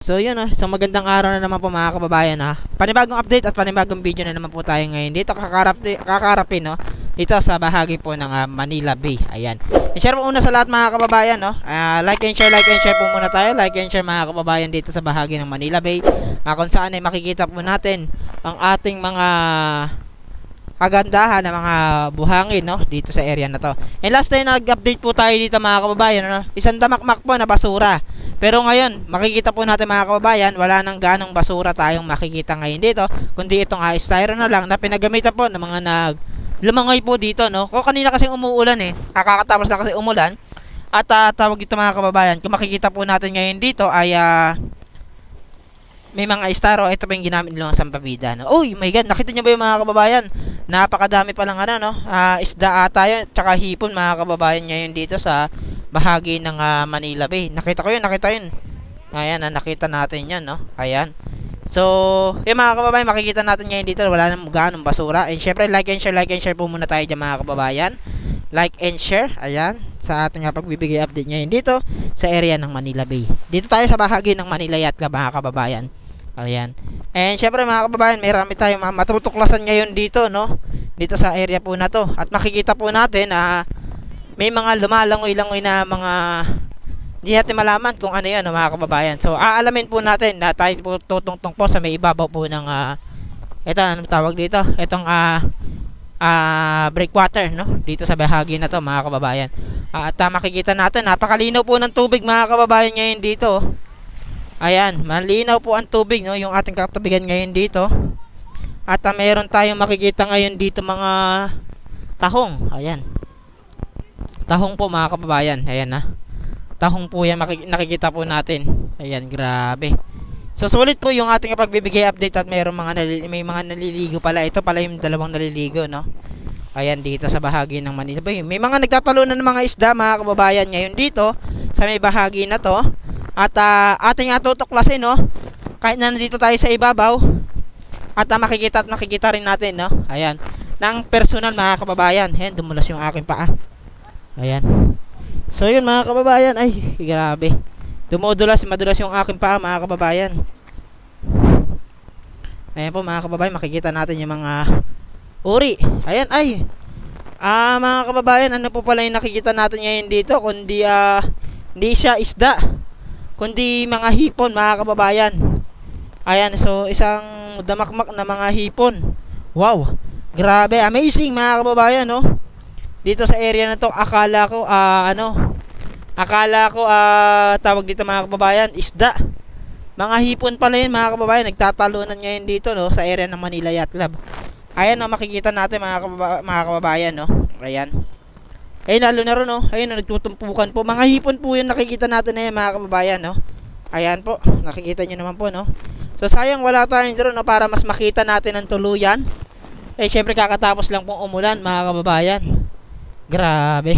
So yun so magandang araw na naman po mga kababayan Panibagong update at panibagong video na naman po tayo ngayon. Dito kakarapin dito sa bahagi po ng Manila Bay. Ayan. I-share po una sa lahat mga kababayan like and share po muna tayo. Like and share mga kababayan dito sa bahagi ng Manila Bay. Kung saan ay makikita po natin ang ating mga kagandahan ng mga buhangin dito sa area na to. And last time nag-update po tayo dito mga kababayan isang damakmak po na basura. Pero ngayon makikita po natin mga kababayan wala nang ganong basura tayong makikita ngayon dito, kundi itong styro na lang na pinagamitan po ng mga lumangoy po dito Kung kanina kasi umuulan kakatapos na kasi umulan. At tawag dito mga kababayan, kung makikita po natin ngayon dito ay may mga styro. Ito pa yung ginamit nilang sampabida Oh my god, nakita nyo ba yung mga kababayan? Napakadami palang isda ata yun, tsaka hipon mga kababayan ngayon dito sa bahagi ng Manila Bay. Nakita ko yun, nakita yun. Ayan, nakita natin yan Ayan. So, yung mga kababayan, makikita natin ngayon dito wala nang ganong basura. And syempre, like and share po muna tayo dyan mga kababayan. Like and share, ayan, sa ating pagbibigay update ngayon dito sa area ng Manila Bay. Dito tayo sa bahagi ng Manila Yacht Club mga kababayan. Ayan. And syempre mga kababayan, may rami tayong matutuklasan ngayon dito dito sa area po na to. At makikita po natin may mga lumalangoy-langoy na mga hindi natin malaman kung ano yan mga kababayan. So aalamin po natin na tayo po tutungtong po sa may ibabaw po ng ito, anong tawag dito? Itong breakwater dito sa bahagi na to mga kababayan. At makikita natin napakalinaw po ng tubig mga kababayan ngayon dito. Ayan, malinaw po ang tubig yung ating katubigan ngayon dito. At mayroon tayong makikita ngayon dito mga tahong. Ayan, tahong po mga kababayan. Ayan tahong po yan nakikita po natin. Ayan, grabe. So sulit po yung ating pagbibigay update. At mayroon may mga naliligo pala. Ito pala yung dalawang naliligo Ayan, dito sa bahagi ng Manila Bay. May mga nagtatalunan ng mga isda mga kababayan ngayon dito sa may bahagi na to. At ating tutuklasin kahit na nandito tayo sa ibabaw. At makikita rin natin ayan, ng personal mga kababayan. Ayan, dumulas yung aking paa. Ayan. So yun mga kababayan, ay grabe, madulas yung aking paa mga kababayan. Ayan po mga kababayan, makikita natin yung mga uri. Ayan, ay mga kababayan, ano po pala yung nakikita natin ngayon dito, kundi hindi siya isda, kundi mga hipon mga kababayan. Ayan, so isang damakmak na mga hipon. Wow, grabe, amazing mga kababayan dito sa area na to. Akala ko tawag dito mga kababayan, isda. Mga hipon pala yun mga kababayan. Nagtatalunan ngayon dito sa area ng Manila Yacht Club. Ayan makikita natin mga kababayan Ayan. Ayun, lalo na ron ayun nagtutumpukan po. Mga hipon po yun nakikita natin na yan mga kababayan Ayan po, nakikita nyo naman po So sayang wala tayong drone para mas makita natin ang tuluyan. Syempre kakatapos lang pong umulan mga kababayan. Grabe.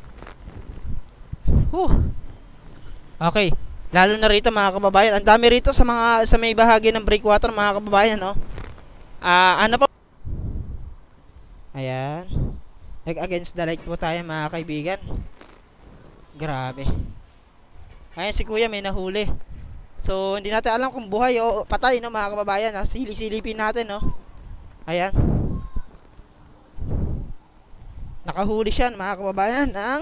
Okay, lalo na rito mga kababayan. Ang dami rito sa may bahagi ng breakwater mga kababayan ano po? Ayan. Against the light po tayo mga kaibigan. Grabe. Ayan, si kuya may nahuli. So hindi natin alam kung buhay o patay mga kababayan Silipin natin Ayan. Nakahuli siya mga kababayan ng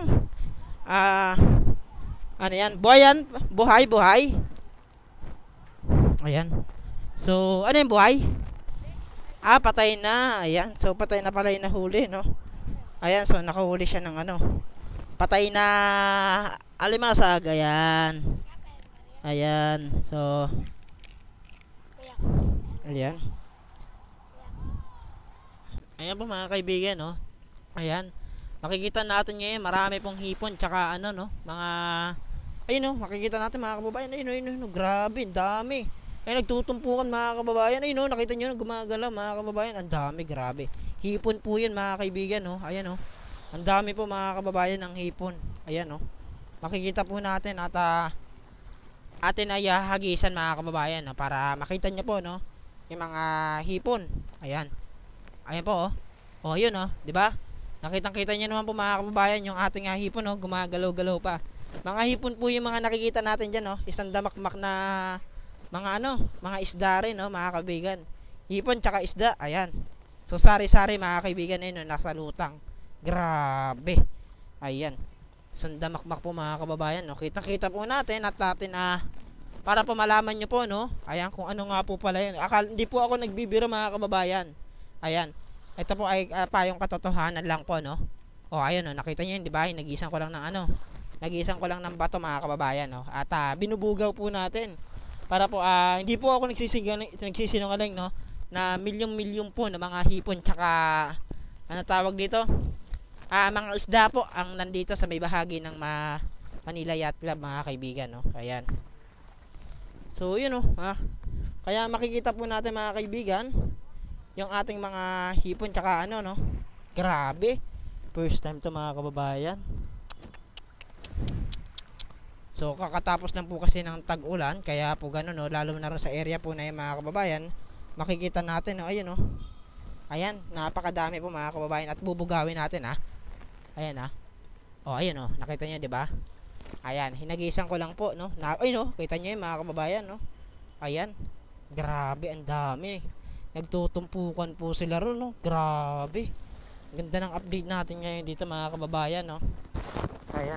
ano yan? Buhay. Ayan. So ano yung buhay? Patay na. Ayan. So patay na pala yung nahuli Ayan, so nakahuli siya ng patay na alimasag. Ayan. Ayan. So ayan. Ayan po mga kaibigan Ayan, makikita natin ngayon marami pong hipon tsaka mga ayun makikita natin mga kababayan. Ayun, grabe, ang dami. Ayun, nagtutumpukan mga kababayan. Ayun nakita nyo gumagalaw mga kababayan. Ang dami, grabe. Hipon po yan mga kaibigan Ayan ang dami po mga kababayan ng hipon. Ayan makikita po natin at atin ay hagisan mga kababayan para makita nyo po yung mga hipon. Ayan. Ayan po yun di ba? Nakitang-kita niyo naman po mga kababayan yung ating hipon gumagalaw-galaw pa. Mga hipon po yung mga nakikita natin dyan Isang damakmak na mga mga isda rin, no, mga kaibigan. Hipon tsaka isda, ayan. So sari-sari mga kaibigan, ayun, no, nasa lutang. Grabe. Ayan. Sandamakmak po mga kababayan, no. Kita-kita po natin at natin para po malaman nyo po, no. Ayan, kung ano nga po pala yun. Hindi po ako nagbibiro mga kababayan. Ayan. Ito po ay payong katotohanan lang po, no. O ayun, no, nakita nyo yun, di ba? Nagisan ko lang ng nagisan ko lang ng bato mga kababayan, no. At binubugaw po natin para po hindi po ako nagsisinungaling, no, na milyong-milyong po na mga hipon tsaka ano tawag dito, mga isda po ang nandito sa may bahagi ng Manila Yacht Club mga kaibigan, no. Ayan. So yun, no, kaya makikita po natin mga kaibigan yung ating mga hipon tsaka no. Grabe. First time to mga kababayan. So kakatapos lang po kasi ng tag-ulan, kaya po gano'n, no, lalo na rin sa area po na yung mga kababayan, makikita natin, no, ayun, no. Ayan, napakadami po mga kababayan at bubugawin natin, Ayan, Oh, ayun, no, nakita niyo, 'di ba? Ayan, hinagisan ko lang po, no. Ayun, no, kita niyo 'yung mga kababayan, no. Ayan. Grabe, ang dami. Nagtutumpukan po sila ron, no. Grabe. Ganda ng update natin ngayon dito mga kababayan, no. Ayan.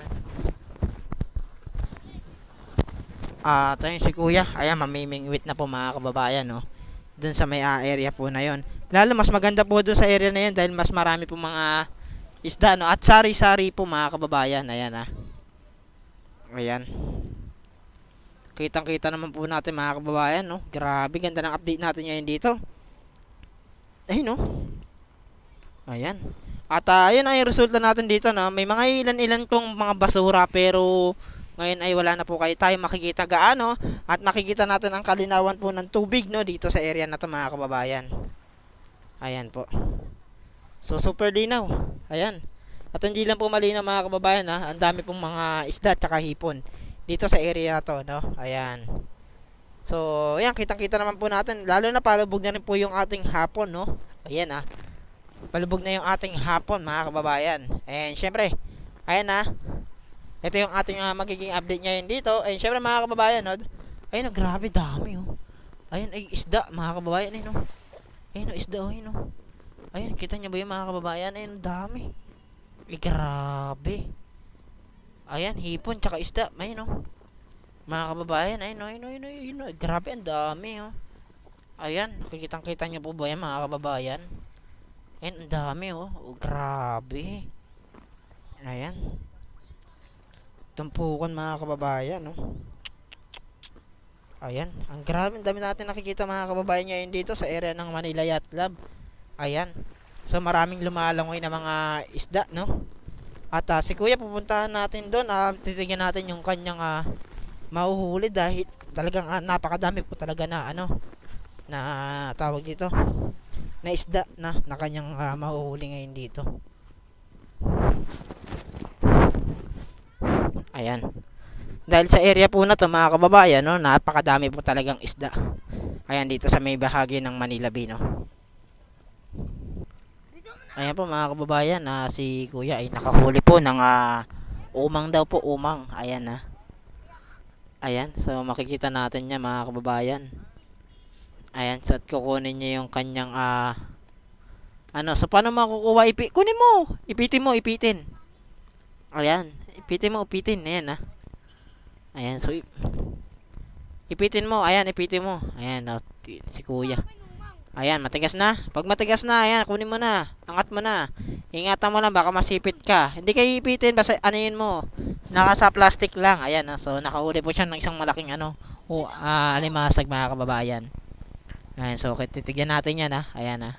Ito yung si kuya. Ayan, mamimingwit na po mga kababayan, no. Dun sa may area po na yon. Lalo mas maganda po dun sa area na yon dahil mas marami po mga isda, no. At sari-sari po mga kababayan. Ayan, Ayan. Kitang-kita naman po natin mga kababayan, no. Grabe, ganda ng update natin ngayon dito. Ayun, no. Ayan. At ayun ay resulta natin dito, no. May mga ilan-ilan pong mga basura pero ngayon ay wala na po tayo makikita gaano at makikita natin ang kalinawan po ng tubig, no, dito sa area na to mga kababayan. Ayan po. So super linaw. Ayan. At hindi lang po malinaw mga kababayan, ang dami pong mga isda at saka hipon dito sa area na to, no. Ayan. So ayan, kitang-kita naman po natin, lalo na palubog na rin po yung ating hapon, no. Ayan, palubog na yung ating hapon mga kababayan. And syempre, ayan, ito yung ating magiging update ngayon dito. Ayun, syempre mga kababayan, no? Ayun, grabe dami, Ayun, ay isda mga kababayan, ayun, Ayun, isda, ayun, Ayun, kita niyo ba yung mga kababayan? Ayun, dami. Ay, grabe. Ayan, hipon tsaka isda, ayun, mga kababayan, ayun, grabe, ang dami, Ayan, nakikitang-kita niyo po ba yan mga kababayan? Ayun, ang dami, grabe. Ayan. Tumpukan mga kababayan, Ayan, ang grabe, ang dami natin nakikita mga kababayan ngayon dito sa area ng Manila Yacht Club. Ayan. So maraming lumalangoy na mga isda, no. At si kuya pupuntahan natin doon, titignan natin yung kanyang mahuhuli dahil talagang napakadami po talaga na na tawag dito na isda na kanyang mahuhuli ngayon dito. Ayan. Dahil sa area po na to mga kababayan, no, napakadami po talagang isda. Ayan, dito sa may bahagi ng Manila Bay, no. Ayan po mga kababayan, si kuya ay nakahuli po ng umang daw po, umang. Ayan, Ayan, so makikita natin niya mga kababayan. Ayan, so at kukunin niya yung kanyang so paano makukuha? Kunin mo, ipitin. Ayan, ipitin. Ayan, Ayan, so ipitin mo. Ayan, si kuya. Ayan, matigas na. Pag matigas na, ayan, kunin mo na. Angat mo na. Ingatan mo lang, baka masipit ka. Hindi kayo ipitin, basta anuin mo. Naka sa plastic lang. Ayan, so nakahuli po siya ng isang malaking alimasag mga kababayan. Ayan, so titigyan natin yan, Ayan,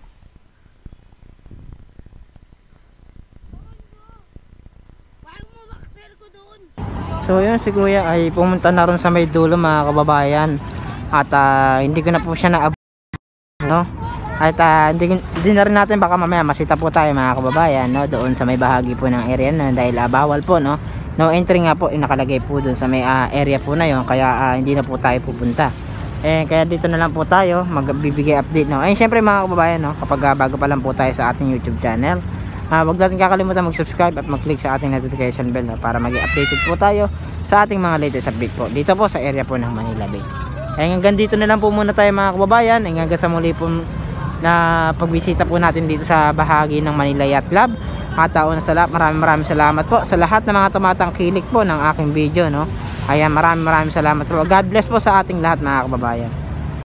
So yun, si kuya ay pumunta na ron sa may dulo mga kababayan. At hindi ko na po siya naabot, no? At hindi na rin natin, baka mamaya masita po tayo mga kababayan, no? Doon sa may bahagi po ng area na dahil bawal po, no? No entry nga po, nakalagay po doon sa may area po na yon, kaya hindi na po tayo pupunta. Kaya dito na lang po tayo magbibigay update, no? Syempre mga kababayan, no, kapag bago pa lang po tayo sa ating YouTube channel, huwag natin kakalimutan mag-subscribe at mag-click sa ating notification bell, no, para maging updated po tayo sa ating mga latest update po dito po sa area po ng Manila Bay. Ay hanggang dito na lang po muna tayo mga kababayan. Ay hanggang sa muli po na pagbisita po natin dito sa bahagi ng Manila Yacht Club. At una sa lahat, maraming salamat po sa lahat ng mga tumatangkilik po ng aking video, no. Ayan, maraming salamat po. God bless po sa ating lahat mga kababayan.